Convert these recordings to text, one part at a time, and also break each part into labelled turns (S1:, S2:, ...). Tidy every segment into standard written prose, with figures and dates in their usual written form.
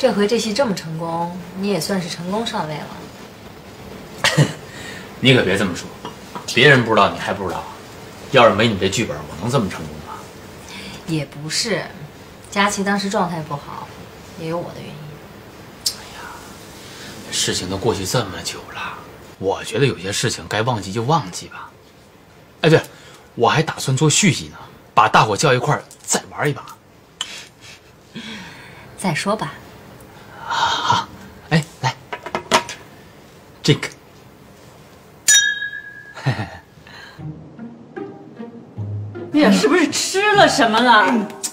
S1: 这回这戏这么成功，你也算是成功上位了。
S2: 你可别这么说，别人不知道你还不知道。要是没你这剧本，我能这么成功吗？
S1: 也不是，佳琪当时状态不好，也有我的原因。
S2: 哎呀，事情都过去这么久了，我觉得有些事情该忘记就忘记吧。哎，对，我还打算做续集呢，把大伙叫一块儿再玩一把。
S1: 再说吧。
S2: 好，哎，来 ，drink。
S3: 哎呀，是不是吃了什么了？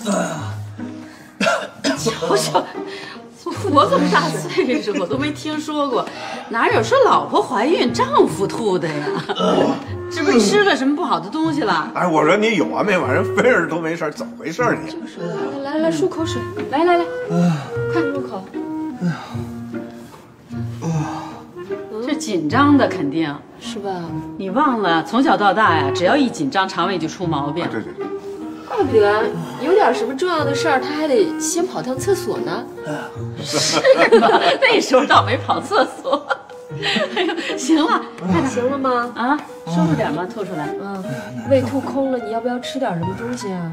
S3: 瞧瞧，我这么大岁数，我都没听说过，哪有说老婆怀孕丈夫吐的呀？是不是吃了什么不好的东西了？
S4: 哎，我说你有完没完？人菲儿都没事，怎么回事你？
S3: 就是，来漱口水，来，快入口。这紧张的肯定是吧？你忘了，从小到大呀，只要一紧张，肠胃就出毛病。
S4: 对，
S5: 怪不得有点什么重要的事儿，他还得先跑趟厕所呢。
S3: 是吧？那时候倒没跑厕所。哎呦，行了，快点，
S5: 行了吗？
S3: 啊，收拾点吧，吐出来。
S5: 胃吐空了，你要不要吃点什么东西啊？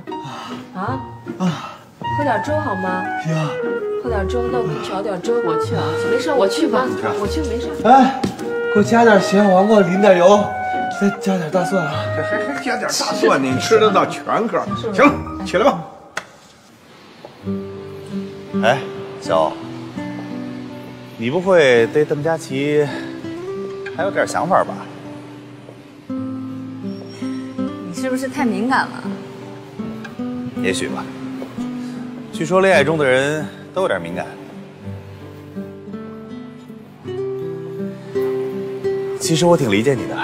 S5: 喝点粥好吗？
S6: 行。
S5: 喝点粥，那我给你调点粥。
S3: 我去啊，
S5: 没事，我去吧。我去，没事。
S6: 哎，给我加点咸黄瓜，淋点油，再加点大蒜啊！
S4: 这还加点大蒜，你吃得到全颗。行了，起来吧。
S7: 哎，小欧，你不会对邓佳琪还有点想法吧？
S1: 你是不是太敏感了？
S7: 也许吧。据说恋爱中的人都有点敏感。其实我挺理解你的，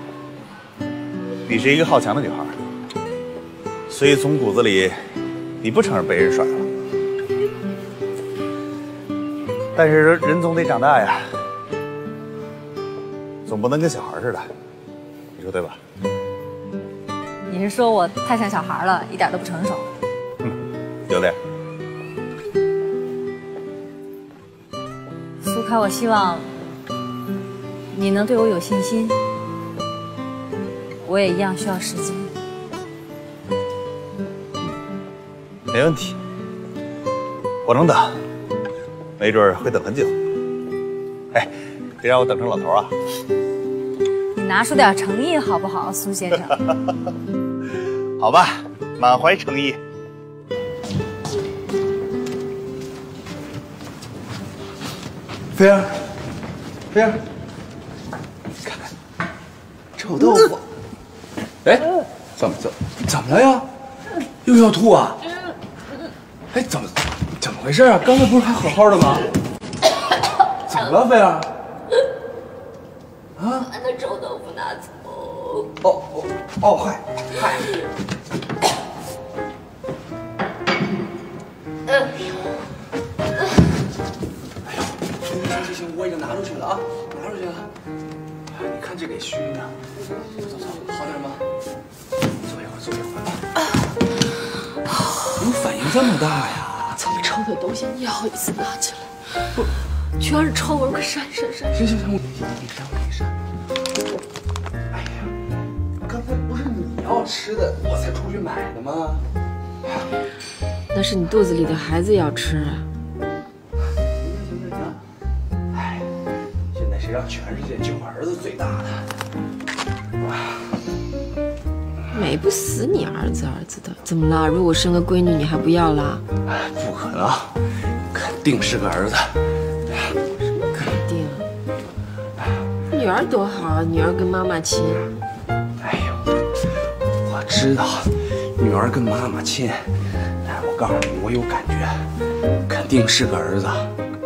S7: 你是一个好强的女孩，所以从骨子里，你不承认被人甩了。但是人总得长大呀，总不能跟小孩似的，你说对吧？
S1: 你是说我太像小孩了，一点都不成熟？
S7: 有点。
S1: 苏开，我希望你能对我有信心，我也一样需要时间。
S7: 没问题，我能等，没准会等很久。哎，别让我等成老头啊！
S1: 你拿出点诚意好不好，苏先生？
S7: 好吧，满怀诚意。
S6: 菲儿，看看臭豆腐。哎，怎么了呀？又要吐啊？哎，怎么回事啊？刚才不是还好好的吗？怎么了，菲儿？啊？
S5: 把那臭豆腐拿走。
S6: 嗨。行，我已经拿出去了啊，拿出去了。哎，你看这给虚的。走，好点吗？坐一会儿啊。怎么反应这么大呀？
S5: 这么臭的东西，你好意思拿起来？不，全是臭味，快扇。行，我给你扇。
S6: 哎呀，刚才不是你要吃的，我才出去买的吗？
S5: 那是你肚子里的孩子要吃啊。
S6: 行。哎，现在谁让全世界就我儿子最大的？
S5: 美不死你儿子的，怎么了？如果生个闺女，你还不要啦？
S6: 不可能，肯定是个儿子。
S5: 什么肯定？女儿多好啊，女儿跟妈妈亲。
S6: 哎呦，我知道，女儿跟妈妈亲。哎，我告诉你，我有感觉，肯定是个儿子。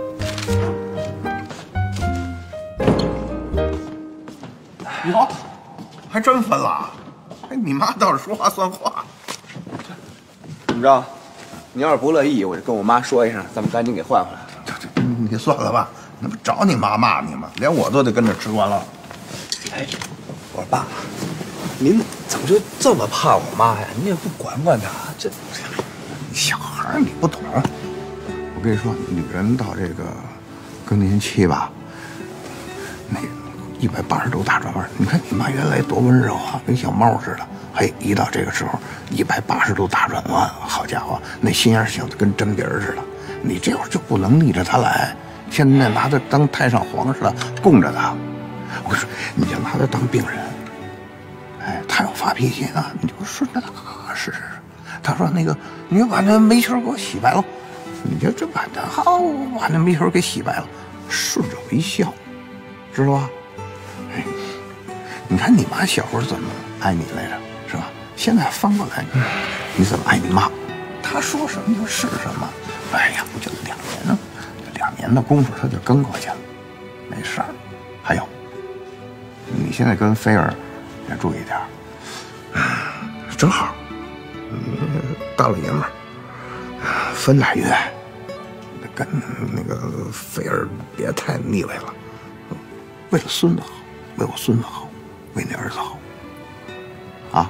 S4: 哟，还真分了。哎，你妈倒是说话算话。
S6: 怎么着？你要是不乐意，我就跟我妈说一声，咱们赶紧给换回来。
S4: 你算了吧，那不找你妈骂你吗？连我都得跟着吃完了。
S6: 哎，我说爸，您怎么就这么怕我妈呀？您也不管管她，这
S4: 小孩你不懂。 跟你说，女人到这个更年期吧，那180度大转弯。你看你妈原来多温柔啊，跟小猫似的。嘿，一到这个时候，180度大转弯，好家伙，那心眼小的跟针鼻似的。你这会儿就不能逆着她来，现在拿她当太上皇似的供着她。我跟你说，你就拿她当病人。哎，她要发脾气呢，你就顺着她，是。她说那个，你把那煤球给我洗白了。你就这把它好，把那煤球给洗白了，顺着微笑，知道吧？哎，你看你妈小时候怎么爱你来着，是吧？现在翻过来，你怎么爱你妈？她说什么就是什么。哎呀，不就2年呢？2年的功夫，她就跟过去了，没事儿。还有，你现在跟菲儿也注意点儿，正好，大老爷们儿。分俩月，跟那个菲儿别太腻歪了，为了孙子好，为我孙子好，为你儿子好，啊！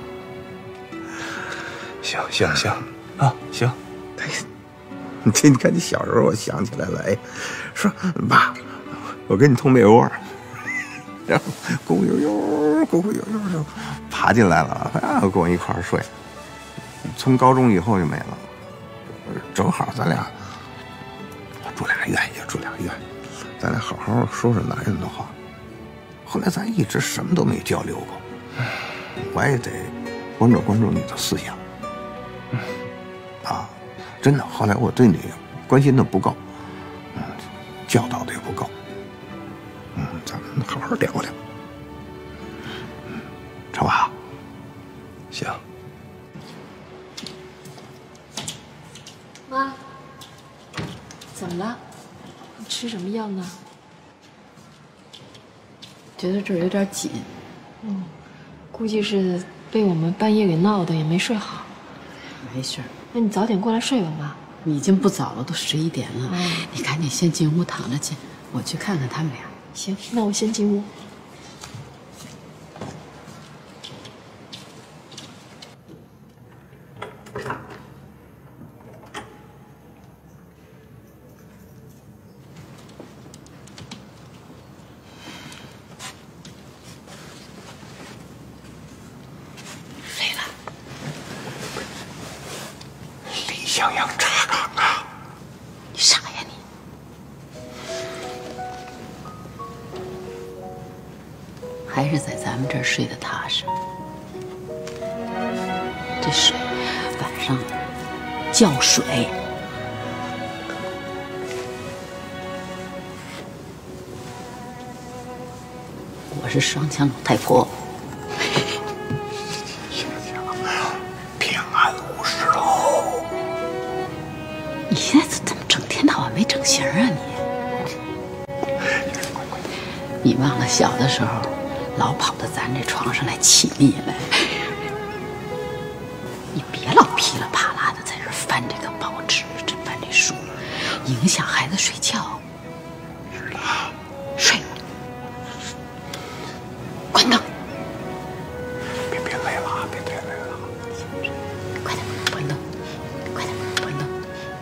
S6: 行啊，行。
S4: 你看你小时候，我想起来了，哎，说爸，我跟你同被窝，然后咕咕悠悠就爬进来了，跟我一块儿睡。从高中以后就没了。正好咱俩住俩月，也住俩月，咱俩好好说说男人的话。后来咱一直什么都没交流过，我也得关注关注你的思想。啊，真的，后来我对你关心的不够，教导的也不够。咱们好好聊聊。成吧？
S6: 行。
S5: 妈，怎么了？你吃什么药呢？
S3: 觉得这儿有点紧。
S5: 估计是被我们半夜给闹的，也没睡好。
S3: 没事儿，
S5: 那你早点过来睡吧，妈。
S3: 已经不早了，都11点了。你赶紧先进屋躺着去，我去看看他们俩。
S5: 行，那我先进屋。
S4: 襄阳查岗啊！
S3: 你傻呀你！还是在咱们这儿睡得踏实。这水晚上叫水。我是双枪老太婆。
S4: 平安无事喽。
S3: 你现在怎么整天到晚没整形啊你忘了小的时候老跑到咱这床上来起腻来？你别老噼里啪啦的在这翻这个报纸，这翻这书，影响孩子睡觉。
S4: 是的，
S3: 睡吧，关灯。
S4: 别累了，别太累了。
S3: 快点关灯，快点关灯。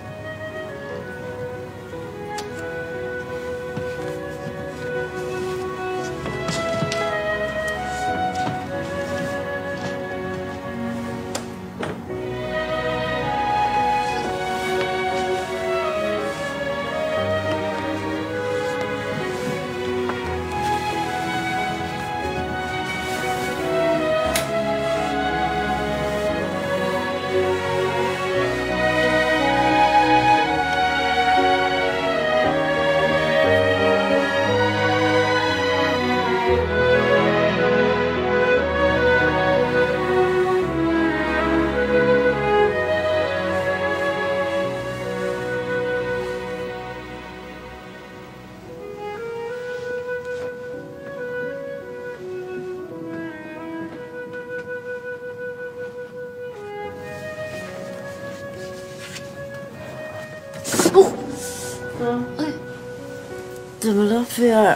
S5: 怎么了，菲儿？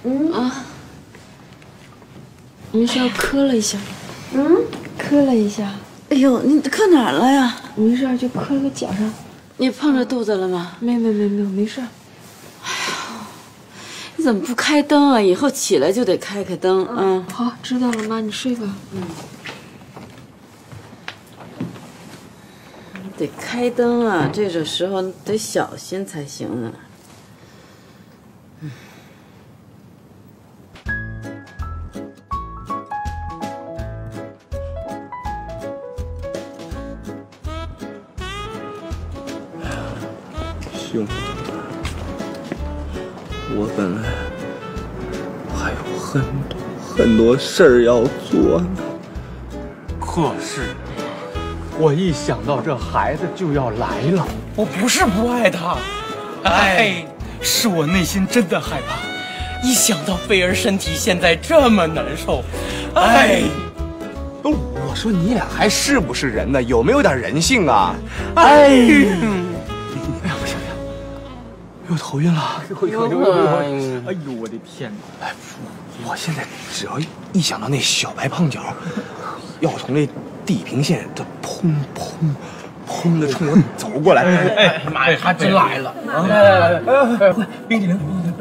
S5: 没事，磕了一下。磕了一下。
S8: 哎呦，你磕哪儿了呀？
S5: 没事，就磕了个脚上。
S3: 你碰着肚子了吗？
S5: 没事。
S3: 你怎么不开灯啊？以后起来就得开灯啊。
S5: 好，知道了，妈，你睡吧。
S3: 得开灯啊，这种时候得小心才行呢。
S6: 兄弟，我本来还有很多事儿要做呢。
S2: 可是，我一想到这孩子就要来了，
S8: 我不是不爱他，哎，是我内心真的害怕。一想到菲儿身体现在这么难受，哎，
S6: 我说你俩还是不是人呢？有没有点人性啊？
S8: 哎，
S6: 哎呀，不行，又头晕了。
S2: 哎呦，我的天哪！
S6: 哎，我现在只要一想到那小白胖脚，要从那地平线这砰的冲我走过来，
S8: 哎，妈呀，还真来了！
S6: 来，冰激凌。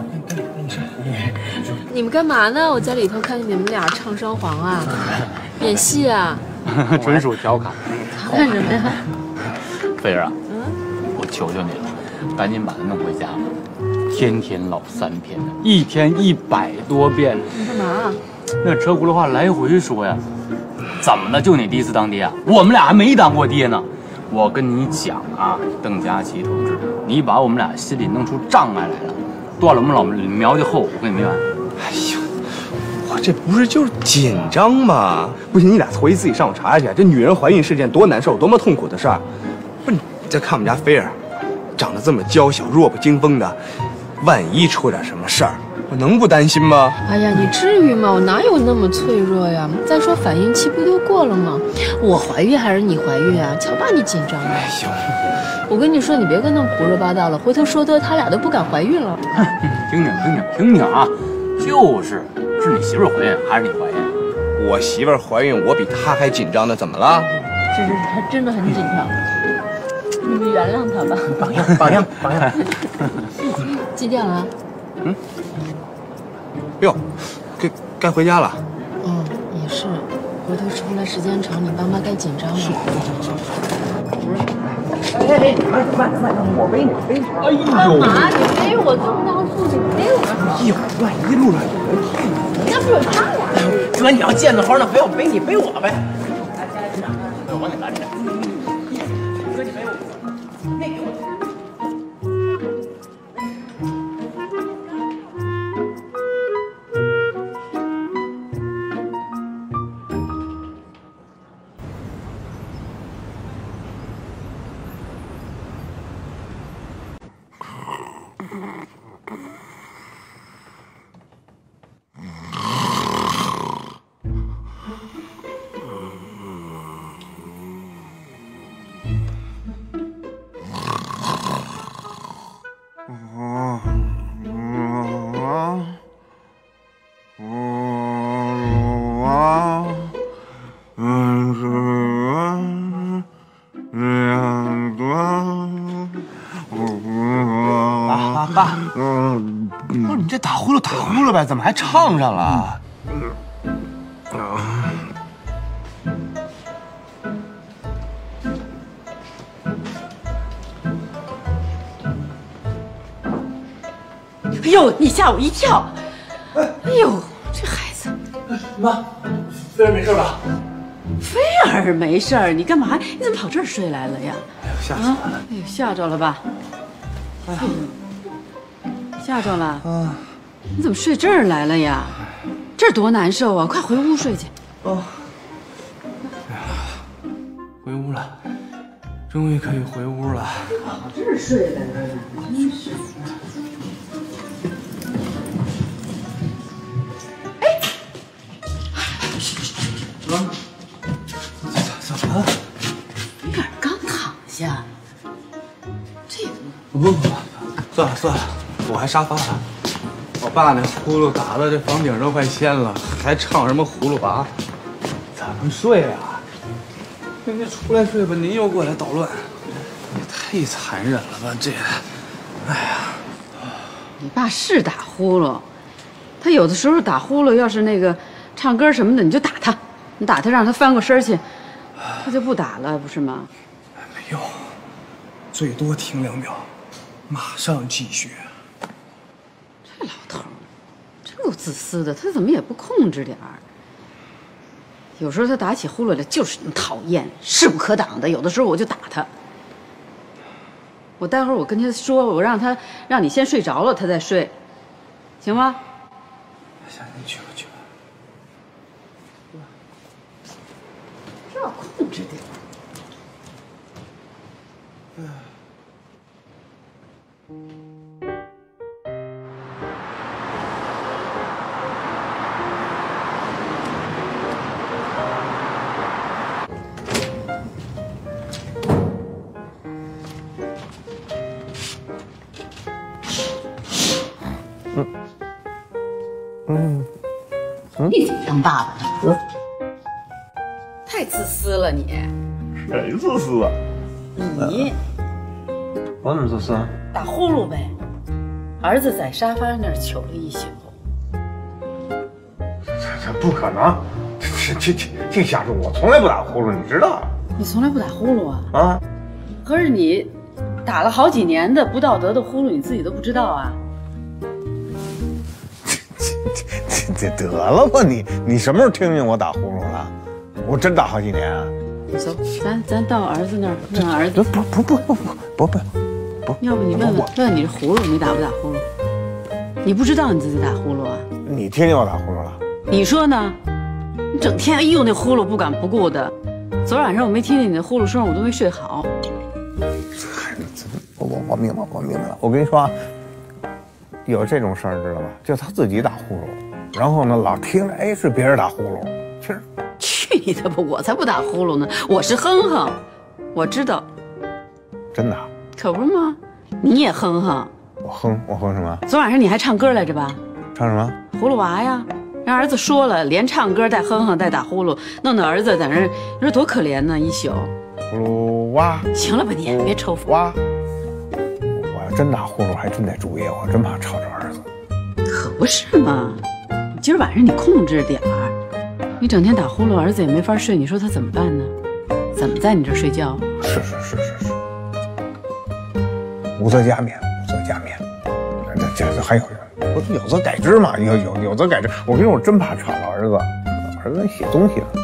S5: 你们干嘛呢？我在里头看见你们俩唱双簧啊，演戏啊。
S2: 纯属调侃。
S5: 看什么呀？
S2: 菲儿啊，我求求你了，赶紧把他弄回家吧。天天唠3篇的，一天100多遍。
S5: 你干嘛？
S2: 那车轱辘话来回说呀。怎么了？就你第一次当爹啊？我们俩还没当过爹呢。我跟你讲啊，邓佳琪同志，你把我们俩心里弄出障碍来了，断了我们老苗家后，我跟你没完。
S6: 哎呦，我这不是就是紧张吗？不行，你俩回去自己上网查去。这女人怀孕是件多难受、多么痛苦的事儿。不是，你再看我们家菲儿，长得这么娇小、弱不禁风的，万一出点什么事儿，我能不担心吗？
S5: 哎呀，你至于吗？我哪有那么脆弱呀？再说反应期不就过了吗？我怀孕还是你怀孕啊？瞧把你紧张的！
S6: 哎呦，
S5: 我跟你说，你别跟他们胡说八道了，回头说多他俩都不敢怀孕了。
S2: 听听啊，是你媳妇儿怀孕还是你怀孕？
S6: 我媳妇儿怀孕，我比她还紧张呢，怎么了？
S5: 是，他真的很紧张。你们原谅他吧。
S6: 榜样。
S5: 几点了？
S6: 哟，该回家了。
S5: 嗯，也是。回头出来时间长，你爸妈该紧张了。
S6: 哎，慢，我背你。哎呦，
S5: 干嘛？你背我这么大岁数，你背我干嘛？
S6: 一会儿万一路上有人碰你，
S5: 那不有他呀？
S8: 哥，你要贱的活，那非要背你背我呗。
S2: 我给拦着。
S8: 哥，你背我。那给我。
S6: 爸，不是你这打呼噜呗，怎么还唱上了？
S3: 哎呦，你吓我一跳！哎呦，这孩子，
S8: 妈，菲儿没事吧？
S3: 菲儿没事儿，你干嘛？你怎么跑这儿睡来了呀？
S6: 哎呦，吓死我了！
S3: 哎呦，吓着了吧？哎呦，吓着了？
S6: 啊，
S3: 你怎么睡这儿来了呀？这儿多难受啊！快回屋睡去。
S6: 哦，回屋了，终于可以回屋了。
S3: 跑这儿睡来了，真是。
S6: 怎么了？
S3: 菲儿刚躺下，这
S6: 不，算了，我还沙发了。我爸那呼噜打的这房顶都快掀了，还唱什么葫芦拔？怎么睡啊？您出来睡吧，您又过来捣乱，也太太残忍了吧这！哎呀，
S3: 你爸是打呼噜，他有的时候打呼噜，要是那个唱歌什么的，你就打他，你打他让他翻过身去，他就不打了，不是吗？
S6: 没有，最多停2秒，马上继续。
S3: 这老头儿真够自私的，他怎么也不控制点儿。有时候他打起呼噜来就是那么讨厌，势不可挡的。有的时候我就打他。我待会儿我跟他说，我让你先睡着了，他再睡，行吗？
S6: 行，你去吧去吧。
S3: 要控制点。你怎么当爸爸的？太自私了你！
S7: 谁自私啊？
S3: 你
S7: 我怎么自私啊？
S3: 打呼噜呗。儿子在沙发那儿糗了一宿。
S7: 这不可能！净瞎说！我从来不打呼噜，你知道？
S3: 你从来不打呼噜啊？
S7: 啊？
S3: 可是你打了好几年的不道德的呼噜，你自己都不知道啊？
S7: 这得了吧你什么时候听见我打呼噜了？我真打好几年啊！
S3: 走，咱到儿子那儿问儿子。
S7: 不，
S3: 要不你问问你这呼噜，你打不打呼噜？你不知道你自己打呼噜啊？
S7: 你听见我打呼噜了？
S3: 你说呢？你整天哎呦那呼噜不管不顾的。昨晚上我没听见你的呼噜声，我都没睡好。
S7: 我明白了。我跟你说啊，有这种事儿知道吧？就他自己打呼噜，然后呢老听着是别人打呼噜，其实。
S3: 去你的吧！我才不打呼噜呢，我是哼哼，我知道。
S7: 真的？
S3: 可不是吗？你也哼哼。
S7: 我哼什么？
S3: 昨晚上你还唱歌来着吧？
S7: 唱什么？
S3: 葫芦娃呀！让儿子说了，连唱歌带哼哼带打呼噜，弄得儿子在那儿，你说多可怜呢，一宿。
S7: 葫芦娃。
S3: 行了吧你，别抽风。
S7: 娃。我要真打呼噜，还真得注意，我真怕吵着儿子。
S3: 可不是嘛！今儿晚上你控制点儿。你整天打呼噜，儿子也没法睡，你说他怎么办呢？怎么在你这儿睡觉？
S7: 是，无则加勉。这还有则改之嘛，有则改之。我跟你说，我真怕吵到儿子，儿子写东西了。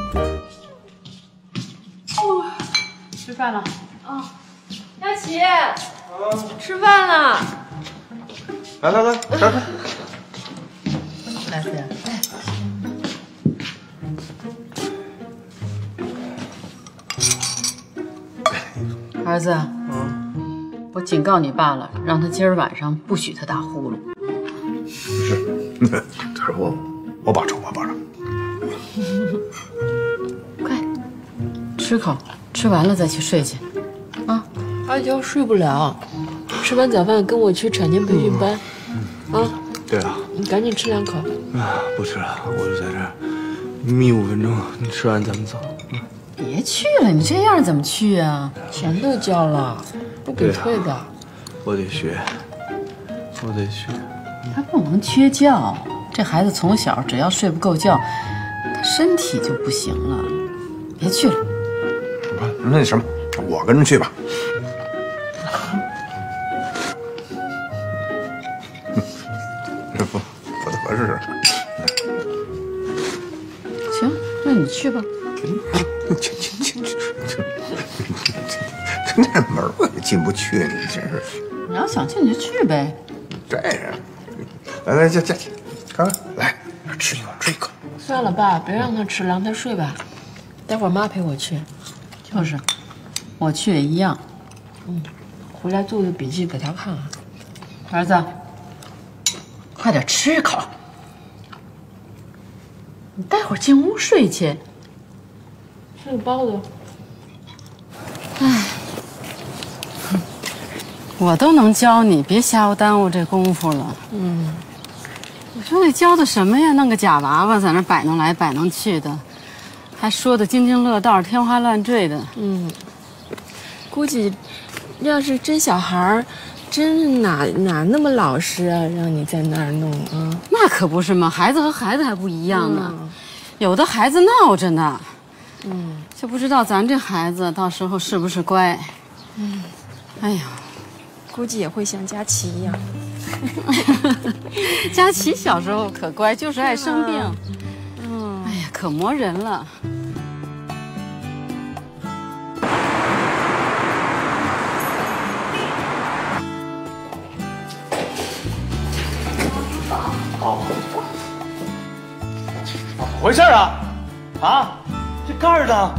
S5: 吃饭了啊，佳琪，吃饭了。
S7: 来，
S1: 来子。
S3: 儿子，我警告你爸了，让他今儿晚上不许他打呼噜。
S7: 是，这是我保证。
S3: 快，吃口，吃完了再去睡去。啊，
S5: 阿娇睡不了，吃完早饭跟我去产前培训班。啊，
S6: 对啊，
S5: 你赶紧吃2口。
S6: 不吃了，我就在这儿眯5分钟，你吃完咱们走。
S3: 别去了，你这样怎么去啊？
S5: 钱都交了，不给退的。
S6: 我得学。
S3: 他不能缺觉，这孩子从小只要睡不够觉，他身体就不行了。别去了。
S7: 那什么，我跟着去吧。这不太合适。
S3: 行，那你去吧。
S7: 去，这门我也进不去，你真是。
S3: 你要想去你就去呗。
S7: 这样，来，这，刚来吃一口。
S5: 算了吧，别让他吃，让他睡吧。待会儿妈陪我去。
S3: 就是，我去也一样。
S5: 回来做个笔记给他看啊。
S3: 儿子，快点吃口。你待会儿进屋睡去。
S5: 吃个包子。
S3: 唉，我都能教你，别瞎我耽误这功夫了。我说那教的什么呀？弄个假娃娃在那摆弄来摆弄去的，还说的津津乐道、天花乱坠的。
S5: 估计要是真小孩儿，真哪那么老实啊？让你在那儿弄啊？
S3: 那可不是嘛，孩子和孩子还不一样呢。有的孩子闹着呢，就不知道咱这孩子到时候是不是乖。哎呀，
S5: 估计也会像佳琪一样。
S3: 佳琪小时候可乖，就是爱生病。哎呀，可磨人了。
S6: 怎么回事啊？啊，这盖儿呢？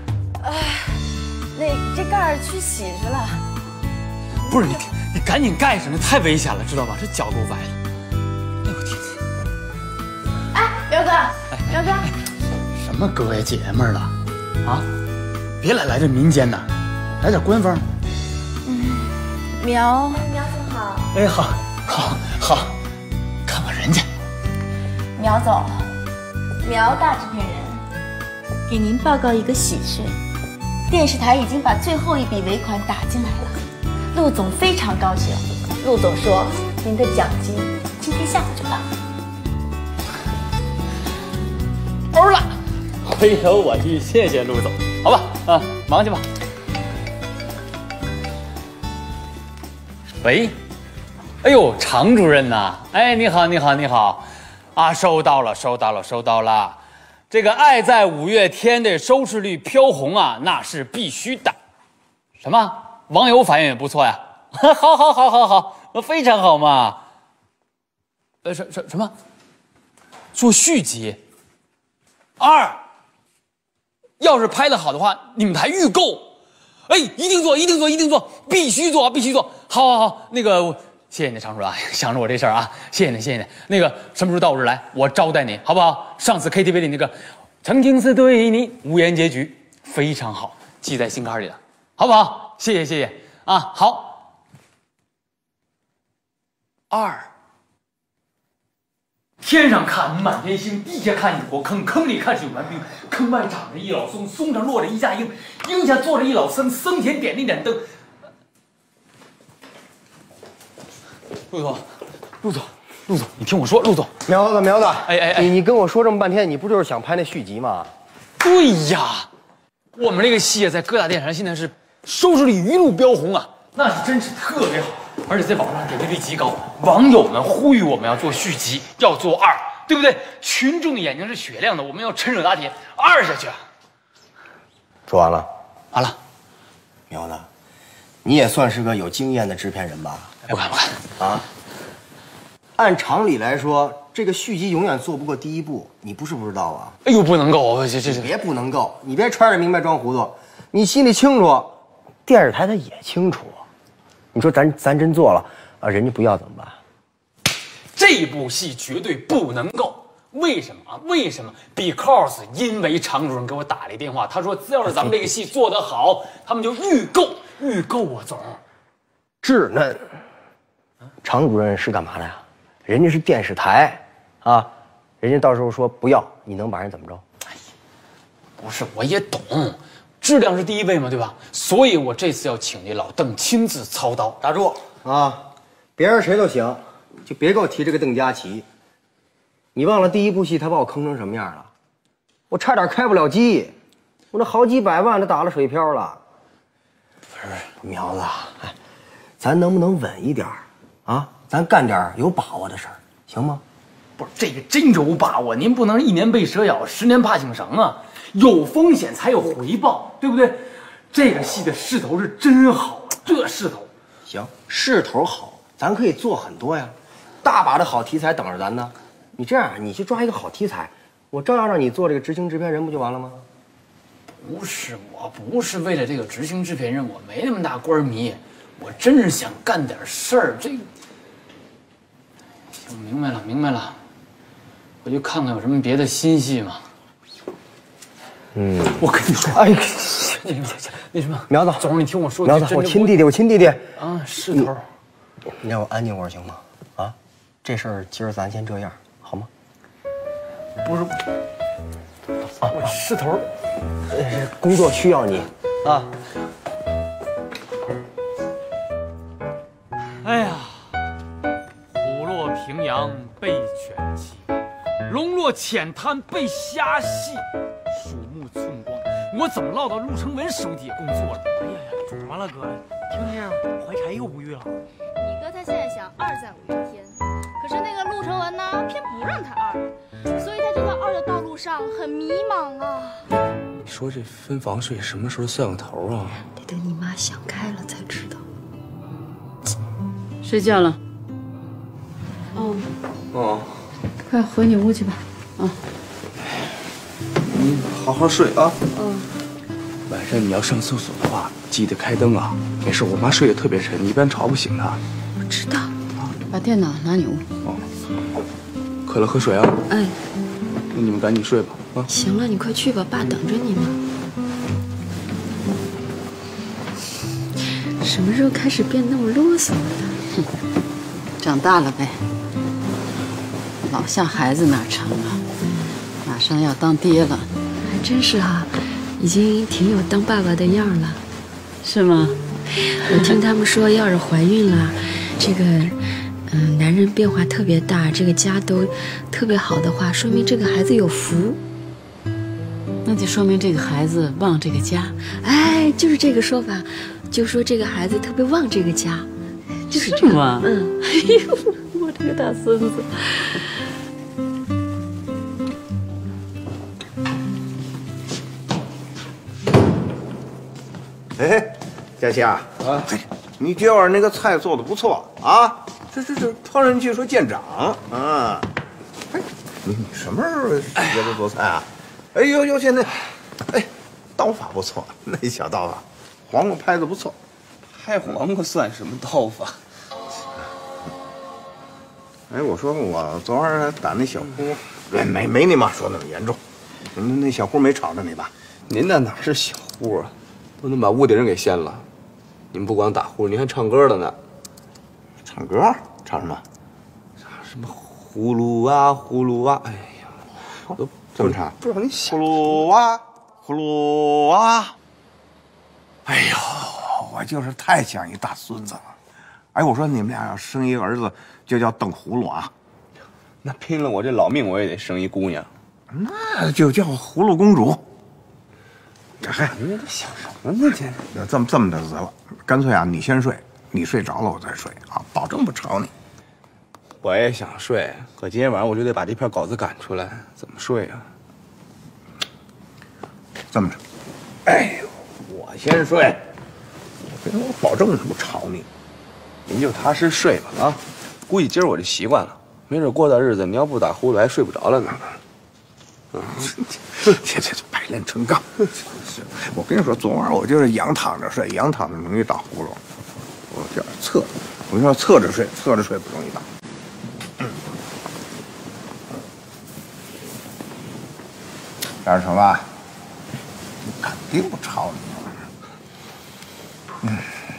S5: 这盖儿去洗去了。
S2: 不是你赶紧盖上，那太危险了，知道吧？这脚给我崴了。哎呦天！
S5: 哎，苗哥，苗哥，
S2: 什么哥呀姐们儿了？啊，别来这民间的，来点官方。
S5: 苗总好。
S2: 哎，好，看看人家。
S9: 苗总，苗大制片人，给您报告一个喜事，电视台已经把最后一笔尾款打进来了，陆总非常高兴。陆总说，您的奖金今天下午就到。
S2: 欧了，回头我去谢谢陆总，好吧？啊，忙去吧。喂，哎呦，常主任呐，哎，你好，啊，收到了。这个《爱在五月天》的收视率飘红啊，那是必须的。什么？网友反应也不错呀。好，非常好嘛。什么？做续集2？要是拍得好的话，你们台预购。哎，一定做，必须做。好，那个，谢谢你，常主任啊，想着我这事儿啊，谢谢你。那个什么时候到我这儿来，我招待你，好不好？上次 KTV 里那个曾经是对你无言结局，非常好，记在心坎里了，好不好？谢谢啊，好。2，天上看满天星，地下看一锅坑，坑里看是有顽冰，坑外长着一老松，松上落着一架鹰，鹰下坐着一老僧，僧前点了一盏灯。陆总，你听我说，陆总，
S10: 苗子，
S2: 哎，
S10: 你跟我说这么半天，你不就是想拍那续集吗？
S2: 对呀，我们这个戏啊，在各大电视台现在是收视率一路飙红啊，那是真是特别好，而且在网上点击率极高，网友们呼吁我们要做续集，要做2，对不对？群众的眼睛是雪亮的，我们要趁热打铁2下去。
S10: 说完了，
S2: 完了，
S10: 苗子，你也算是个有经验的制片人吧？
S2: 不看
S10: 啊！按常理来说，这个续集永远做不过第一部，你不是不知道啊？
S2: 哎呦，不能够，这
S10: 别不能够，你别揣着明白装糊涂，你心里清楚，电视台他也清楚。你说咱真做了啊，人家不要怎么办？
S2: 这部戏绝对不能够。为什么？ Because 因为常主任给我打了一电话，他说只要是咱们这个戏做得好，他们就预购啊，总。
S10: 稚嫩。常主任是干嘛的呀？人家是电视台，啊，人家到时候说不要，你能把人怎么着？
S2: 哎呀，不是，我也懂，质量是第一位嘛，对吧？所以我这次要请这老邓亲自操刀。
S10: 打住啊！别人谁都行，就别给我提这个邓佳琪。你忘了第一部戏他把我坑成什么样了？我差点开不了机，我那好几百万都打了水漂了。不是苗子，哎，咱能不能稳一点啊？咱干点有把握的事儿，行吗？
S2: 不是这个真有把握，您不能1年被蛇咬，10年怕井绳啊！有风险才有回报，对不对？这个戏的势头是真好，这势头。
S10: 行，势头好，咱可以做很多呀，大把的好题材等着咱呢。你这样，你去抓一个好题材，我照样让你做这个执行制片人，不就完了吗？
S2: 不是，我不是为了这个执行制片人，我没那么大官迷，我真是想干点事儿。这个，行，明白了，回去看看有什么别的新戏吗？我跟你说，哎，那什么，
S10: 苗子，
S2: 总你听我说，
S10: 苗子，我亲弟弟
S2: 啊，势头，
S10: 你让我安静会儿行吗？啊，这事儿今儿咱先这样，好吗？
S2: 不是，我势头，
S10: 工作需要你啊。
S2: 笼络浅滩被虾戏，鼠目寸光，我怎么落到陆成文手底下工作了？
S8: 哎呀呀，怎么了哥？听听，怀才又不遇了。
S11: 你哥他现在想二战5月天，可是那个陆成文呢，偏不让他二，所以他这条二的道路上很迷茫啊。
S6: 你说这分房睡什么时候算个头啊？
S5: 得等你妈想开了才知道。
S3: 睡觉了。
S6: 哦，
S3: 快回你屋去吧。啊，
S6: 你好好睡啊。晚上你要上厕所的话，记得开灯啊。没事，我妈睡得特别沉，你一般吵不醒她。
S5: 我知道。
S3: 把电脑拿你屋。
S6: 渴了喝水啊。
S5: 哎，
S6: 那你们赶紧睡吧。啊，
S5: 行了，你快去吧，爸等着你呢。什么时候开始变那么啰嗦了？
S3: 长大了呗，老像孩子哪成啊？马上要当爹了，
S5: 还真是哈，已经挺有当爸爸的样了，
S3: 是吗？
S5: 我听他们说，要是怀孕了，这个男人变化特别大，这个家都特别好的话，说明这个孩子有福。
S3: 那就说明这个孩子旺这个家。
S5: 哎，就是这个说法，就说这个孩子特别旺这个家，就是这个。
S3: 吗？
S5: 哎呦，我这个大孙子。
S4: 哎，佳琪啊，嘿，你今晚那个菜做的不错啊，这烹饪技术见长啊。哎，你什么时候学的做菜啊？哎呦，现在，哎，刀法不错，那小刀法，黄瓜拍的不错。
S6: 拍黄瓜算什么刀法？
S4: 哎，我说我昨晚打那小姑，没你妈说那么严重，那小姑没吵着你吧？
S6: 您那哪是小呼啊，都能把屋顶人给掀了。你们不光打呼，你还唱歌了呢。
S4: 唱歌？唱什么？
S6: 什么呼噜啊呼噜啊！哎呀，我都
S4: 这么唱？
S6: 不知道你想
S4: 呼噜啊呼噜啊！哎呦，我就是太像一大孙子了。哎，我说你们俩要生一个儿子，就叫邓葫芦啊。
S6: 那拼了我这老命，我也得生一姑娘。
S4: 那就叫葫芦公主。嗨，
S6: 你这想什么呢？
S4: 这么着得了，干脆啊，你先睡，你睡着了我再睡啊，保证不吵你。
S6: 我也想睡，可今天晚上我就得把这篇稿子赶出来，怎么睡啊？
S4: 这么着，哎呦，我先睡，我保证不吵你。
S6: 您就踏实睡吧啊！估计今儿我就习惯了，没准过段日子你要不打呼噜还睡不着了呢。
S4: 这百炼成钢。我跟你说，昨晚我就是仰躺着睡，仰躺着容易打呼噜。我叫侧，我跟你说侧着睡，侧着睡不容易打。干什么？肯定不吵你。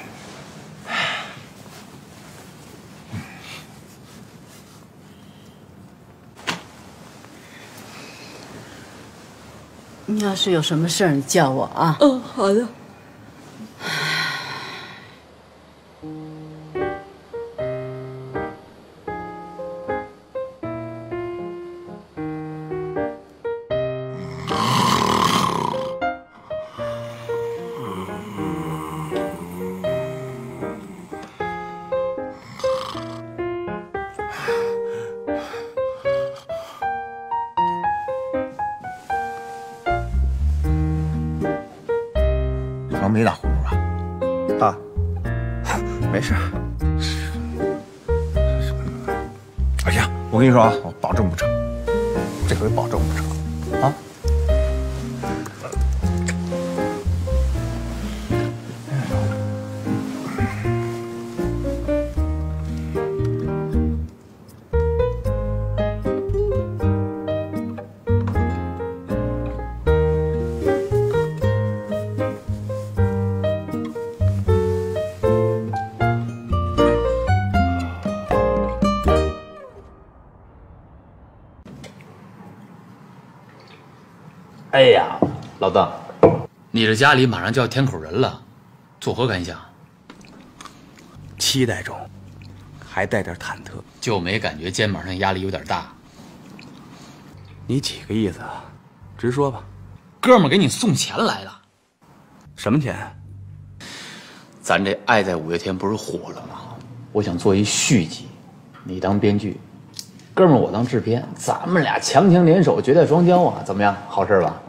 S3: 你要是有什么事儿，你叫我啊。
S5: 好的。
S4: 没打呼噜吧？
S6: 啊，没事。
S4: 哎呀，我跟你说啊，我保证不吵，这回保证不吵啊。
S2: 哎呀，老邓，你这家里马上就要添口人了，作何感想？
S6: 期待中，还带点忐忑，
S2: 就没感觉肩膀上压力有点大？
S6: 你几个意思啊？直说吧。
S2: 哥们儿给你送钱来了。
S6: 什么钱？
S2: 咱这《爱在五月天》不是火了吗？我想做一续集，你当编剧，哥们儿我当制片，咱们俩强强联手，绝代双骄啊！怎么样？好事吧？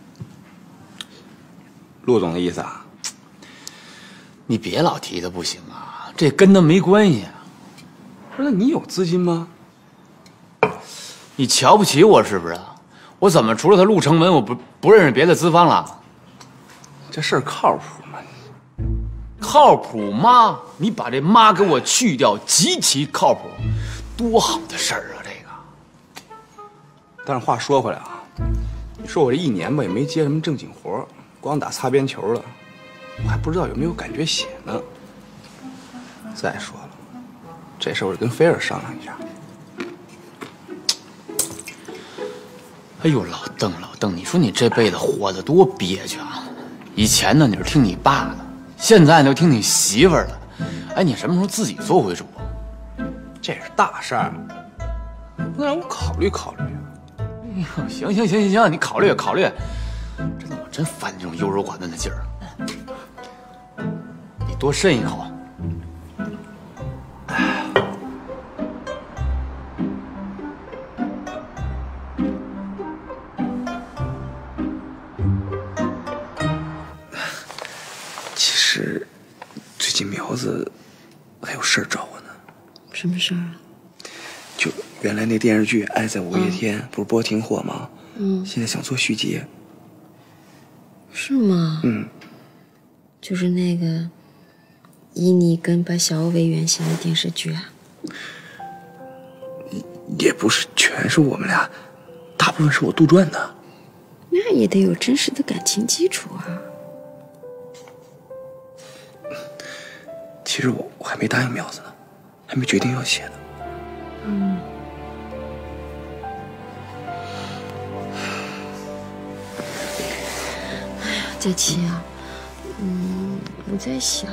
S6: 陆总的意思啊？
S2: 你别老提他不行啊，这跟他没关系啊。
S6: 不是，那你有资金吗？
S2: 你瞧不起我是不是？我怎么除了他陆成文，我不认识别的资方了？
S6: 这事儿靠谱吗？
S2: 靠谱吗？你把这妈给我去掉，极其靠谱，多好的事儿啊！这个。
S6: 但是话说回来啊，你说我这1年吧也没接什么正经活，光打擦边球了，我还不知道有没有感觉写呢。再说了，这事儿我得跟菲儿商量一下。
S2: 哎呦，老邓，你说你这辈子活得多憋屈啊！以前呢你是听你爸的，现在呢又听你媳妇儿的。哎，你什么时候自己做回主啊？
S6: 这是大事儿，不能让我考虑考虑啊！
S2: 哎呦，行，你考虑。真的，我真烦这种优柔寡断的劲儿。你多深一口。
S6: 其实，最近苗子还有事儿找我呢。
S5: 什么事儿啊？
S6: 就原来那电视剧《爱在五月天》不是播挺火吗？现在想做续集。
S5: 是吗？就是那个以你跟白小欧为原型的电视剧啊。
S6: 也不是全是我们俩，大部分是我杜撰的。
S5: 那也得有真实的感情基础啊。
S6: 其实我还没答应苗子呢，还没决定要写呢。
S5: 哎呀，佳琪啊，我在想，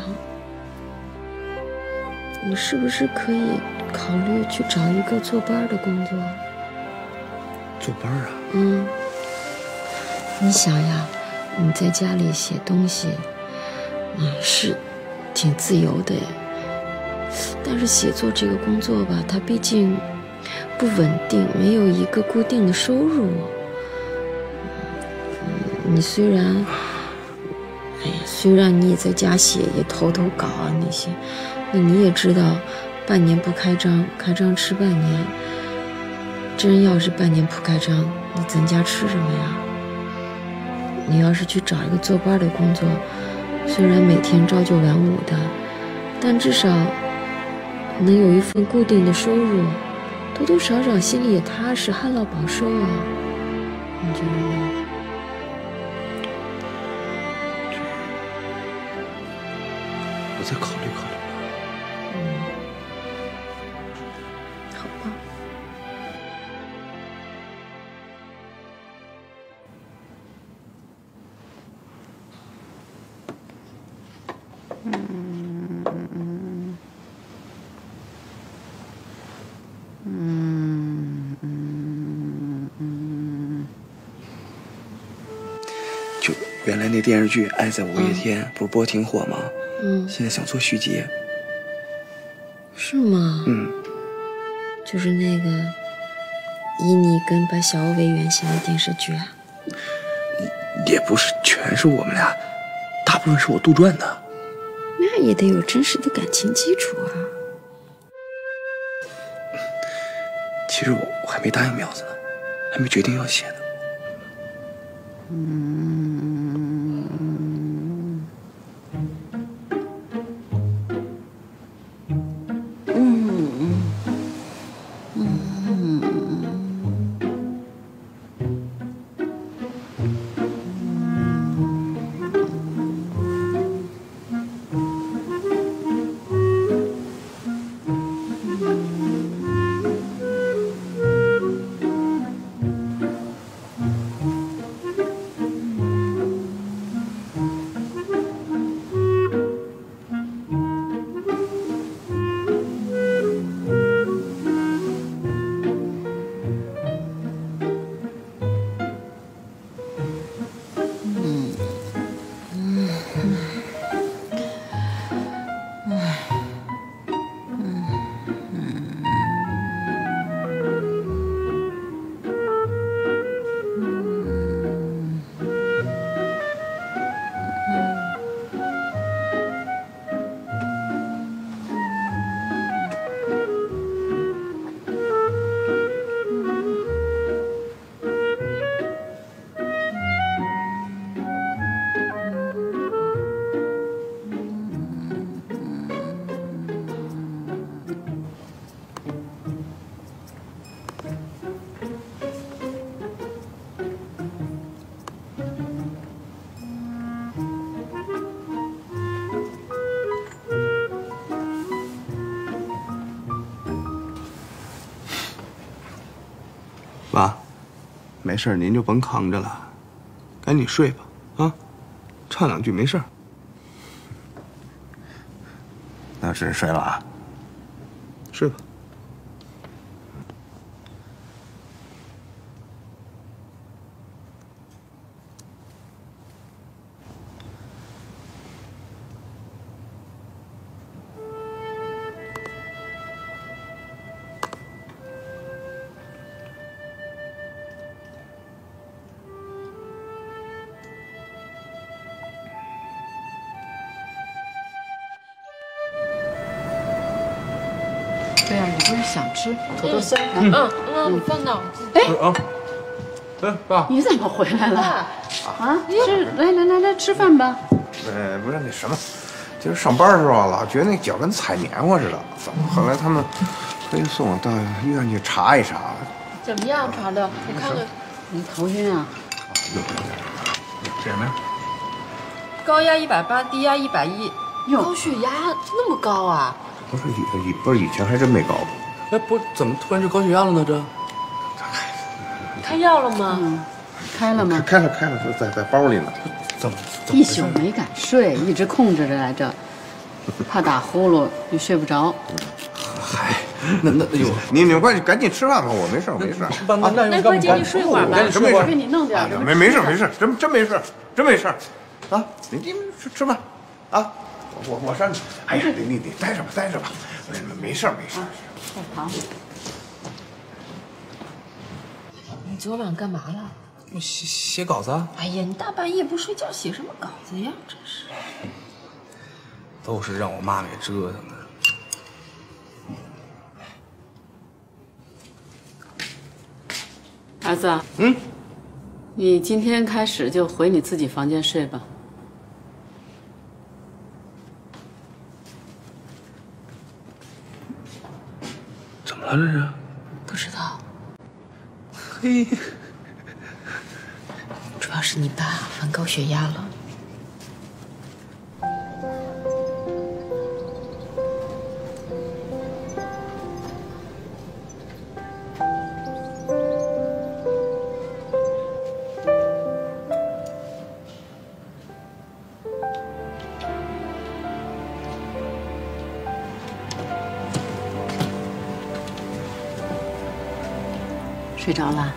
S5: 你是不是可以考虑去找一个坐班的工作？
S6: 坐班啊？
S5: 你想呀，你在家里写东西，是挺自由的，但是写作这个工作吧，它毕竟不稳定，没有一个固定的收入。你虽然你也在家写，也投稿啊那些，那你也知道，半年不开张，开张吃半年。真要是半年不开张，你咱家吃什么呀？你要是去找一个坐班的工作，虽然每天朝九晚五的，但至少能有一份固定的收入，多多少少心里也踏实，旱涝保收啊。你觉得呢？
S6: 我再考虑考虑。
S5: 好吧。
S6: 就原来那电视剧《爱在五月天》不是播挺火吗？现在想做续集。
S5: 是吗？就是那个以你跟白小欧为原型的电视剧啊。
S6: 也不是全是我们俩，大部分是我杜撰的。
S5: 那也得有真实的感情基础啊。
S6: 其实我还没答应苗子呢，还没决定要写呢。
S4: 没事您就甭扛着了，赶紧睡吧啊，唱两句没事。那是睡了啊，睡吧。
S3: 对呀，你不是想吃土豆丝儿？
S5: 放那。
S3: 哎，爸，你怎么回来了？啊，来吃饭吧。
S4: 不是那什么，今儿上班的时候老觉得那脚跟踩棉花似的，后来他们非送我到医院去查一查。
S5: 怎么样查的？我看看。
S3: 你头晕啊？
S4: 这什么呀？
S5: 高压180，低压110，高血压那么高啊？
S4: 不是以前还真没高过。
S6: 哎，不是，怎么突然就高血压了呢？这
S5: 开药了吗？
S3: 开了吗？
S4: 开了，在包里呢。
S6: 怎么
S3: 一宿没敢睡，一直控制着来着，怕打呼噜又睡不着。
S6: 嗨，那哟，
S4: 你快赶紧吃饭吧，我没事。
S5: 那快进去睡会儿吧。
S4: 真没事，
S3: 给你弄点。
S4: 没事，真没事啊！你吃饭啊！我上去。哎呀，你待着吧，没事。
S3: 好。
S5: 你昨晚干嘛了？
S6: 我写稿子啊。
S5: 哎呀，你大半夜不睡觉写什么稿子呀？真是。
S6: 都是让我妈给折腾的。
S3: 儿子，你今天开始就回你自己房间睡吧。
S6: 怎么了这是？
S5: 不知道。
S6: 嘿，
S5: 主要是你爸犯高血压了。
S3: 睡着了？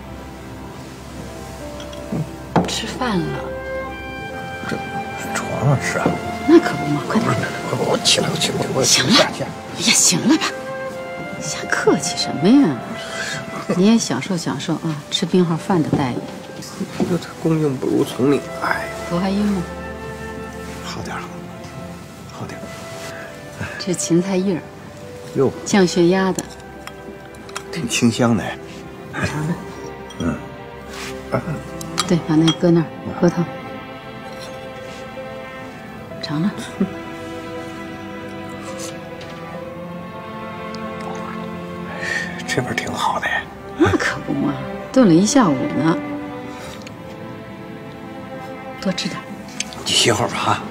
S3: 吃饭了？
S4: 这床上吃啊？
S3: 那可不嘛，快点！
S4: 我起来，我
S3: 行了，哎呀，行了吧？瞎客气什么呀？你也享受啊，吃病号饭的待遇。
S4: 这恭敬不如从命，哎，
S3: 头还晕吗？
S4: 好点了。
S3: 这芹菜叶儿，
S4: 哟，
S3: 降血压的，
S4: 挺清香的。
S3: 尝尝。对，把那搁那儿，核桃。尝尝。
S4: 这味儿挺好的。
S3: 那可不嘛，炖了一下午呢。多吃点。
S4: 你歇会儿吧啊。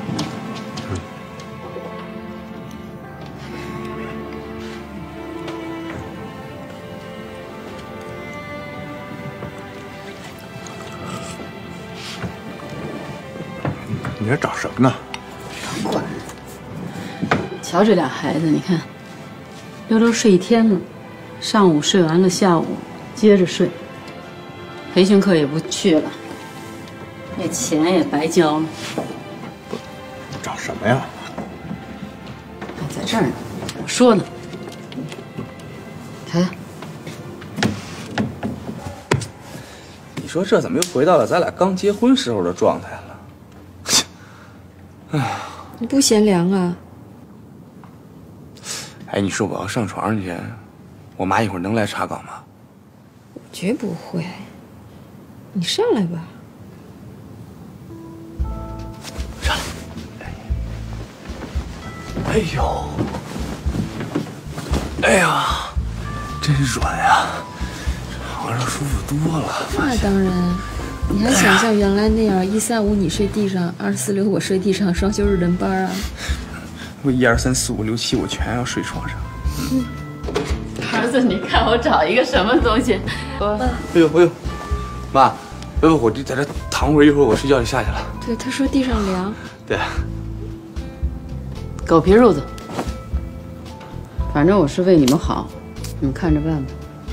S4: 你这找什么呢？
S3: 甭管。瞧这俩孩子，你看，溜睡一天了，上午睡完了，下午接着睡，培训课也不去了，那钱也白交了。
S4: 找什么呀？
S3: 在这儿呢，我说呢。瞧瞧。
S6: 你说这怎么又回到了咱俩刚结婚时候的状态了？哎，
S5: 你不嫌凉啊？
S6: 哎，你说我要上床上去，我妈一会儿能来查岗吗？
S5: 绝不会。你上来吧。
S6: 上来。哎呦，哎呀，真软呀，床上舒服多了。
S5: 那当然。你还想像原来那样135你睡地上，246我睡地上，双休日轮班啊？
S6: 我1、2、3、4、5、6、7我全要睡床上。
S3: 儿子，你看我找一个什么东西？
S6: 哎呦， 妈，不，我就在这躺会儿，一会儿我睡觉就下去了。
S5: 对，他说地上凉。
S6: 对。
S3: 狗皮褥子，反正我是为你们好，你们看着办吧。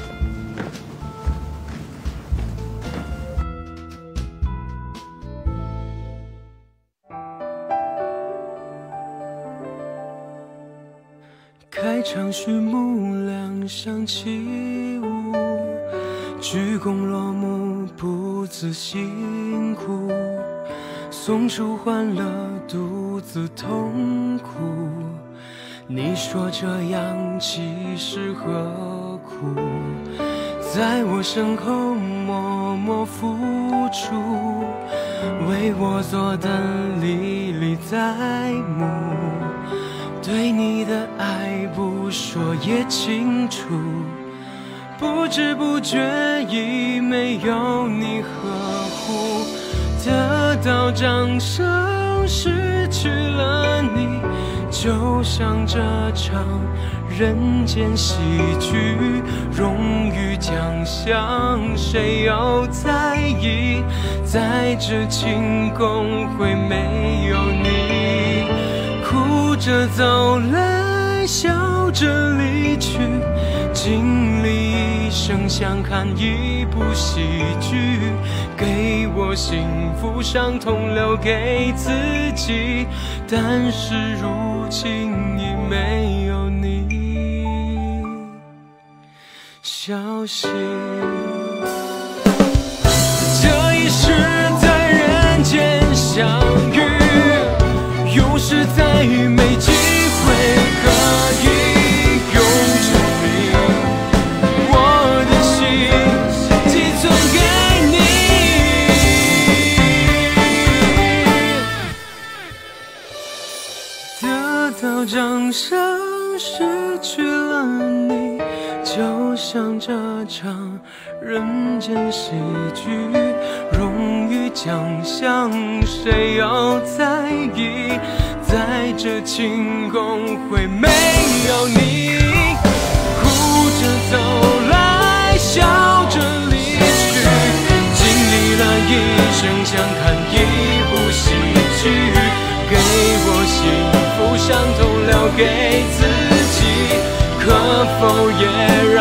S12: 开场序幕两相起舞，鞠躬落幕不自辛苦，送出欢乐独自痛苦。你说这样其实何苦？在我身后默默付出，为我做的历历在目。对你的爱不说也清楚，不知不觉已没有你呵护。得到掌声，失去了你，就像这场人间喜剧。荣誉奖项谁又在意？在这庆功会没有你，哭着走来，笑着离去，经历一生想看一部喜剧，给我幸福伤痛留给自己，但是如今已没有你消息。这一世在人间相遇，又是再没机会可以用证明我的心寄存给你。得到掌声，失去了你，就像这场人间喜剧。荣誉奖项谁又在意？在这庆功会没有你，哭着走来，笑着离去，经历了一生想看一部喜剧，给我幸福伤痛留给自己，可否也